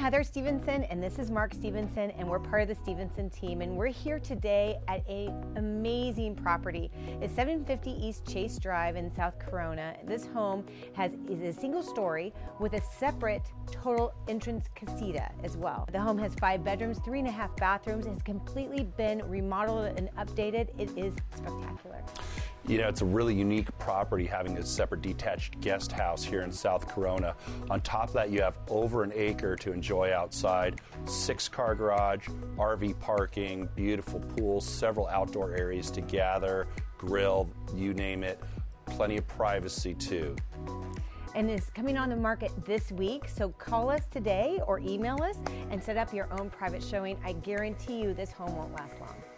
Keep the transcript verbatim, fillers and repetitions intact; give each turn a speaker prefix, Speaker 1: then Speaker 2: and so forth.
Speaker 1: Heather Stevenson and this is Mark Stevenson, and we're part of the Stevenson team, and we're here today at a amazing property. It's seven fifty East Chase Drive in South Corona. This home has is a single story with a separate total entrance casita as well. The home has five bedrooms, three and a half bathrooms. It has completely been remodeled and updated. It is spectacular.
Speaker 2: You know, it's a really unique property having a separate detached guest house here in South Corona. On top of that, you have over an acre to enjoy outside, six-car garage, R V parking, beautiful pool, several outdoor areas to gather, grill, you name it, plenty of privacy too.
Speaker 1: And it's coming on the market this week, so call us today or email us and set up your own private showing. I guarantee you this home won't last long.